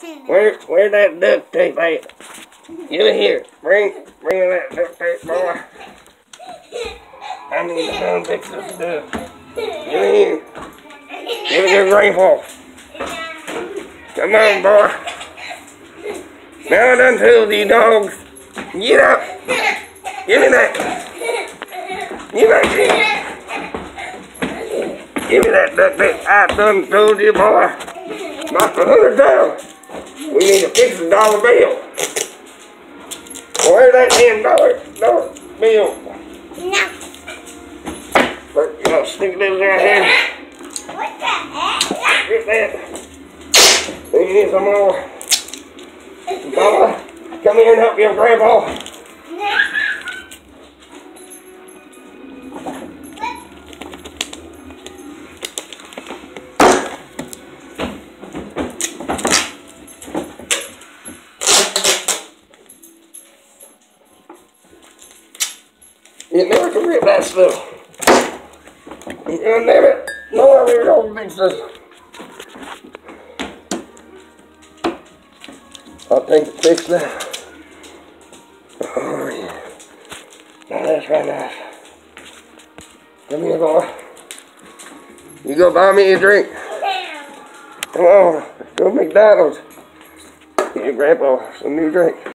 Where's that duct tape at? Give it here. Bring that duct tape, boy. I need to unfix this duct. Give it here. Give it your grandpa. Come on, boy. Now I done told you dogs. Get up. Give me that. Give me that duct tape. I done told you, boy. Knock $100. We need to fix the dollar bill. Where's that $10 bill? No. Look, you know, stick this right here. What the heck? Get that. We need some more. Dollar, come here and help your grandpa. You never can rip that stuff. You'll never know how we're going to fix this. I'll take the fix now. Oh, yeah. Now that's right nice. Come here, boy. You go buy me a drink. Come on, let's go to McDonald's. Get your grandpa some new drink.